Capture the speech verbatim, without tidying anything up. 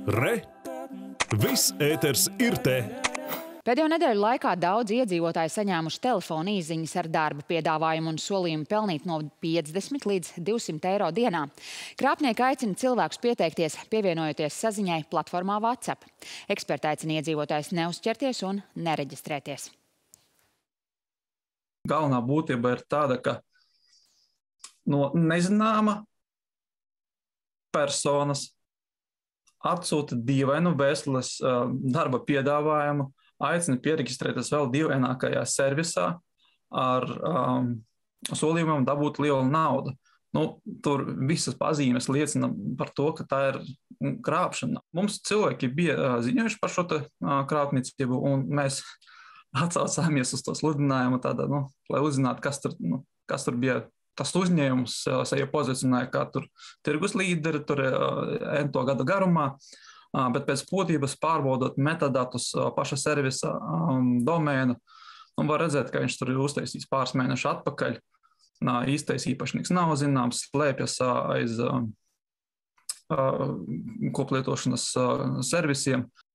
Re! Viss ēters ir te! Pēdējo nedēļu laikā daudz iedzīvotāji saņēmuši telefona īsiņas ar darba piedāvājumu un solījumu pelnīt no piecdesmit līdz divsimt eiro dienā. Krāpnieki aicina cilvēkus pieteikties, pievienojoties saziņai platformā WhatsApp. Eksperti aicina iedzīvotājus neuzķerties un nereģistrēties. Galvenā būtība ir tāda, ka no nezināma personas atsūta dīvainu vēstules darba piedāvājumu, aicina pieregistrēties vēl dīvainākajā servisā ar um, solījumiem dabūt lielu naudu. Nu, tur visas pazīmes liecina par to, ka tā ir krāpšana. Mums cilvēki bija uh, ziņojuši par šo te, uh, krāpniecību, un mēs atsaucāmies uz to sludinājumu, tāda, nu, lai uzzinātu, kas tur, nu, kas tur bija. Tas uzņēmums uh, sevi pozicionēja kā tur tirgus līderi, tur uh, ento gada garumā. Uh, bet pēc būtības pārbaudot metadatus uh, paša servisa um, domēnu, un var redzēt, ka viņš tur ir uztaisījis pāris mēnešu atpakaļ. Uh, īstais īpašnieks nav zināms, slēpjas uh, aiz uh, uh, koplietošanas uh, servisiem.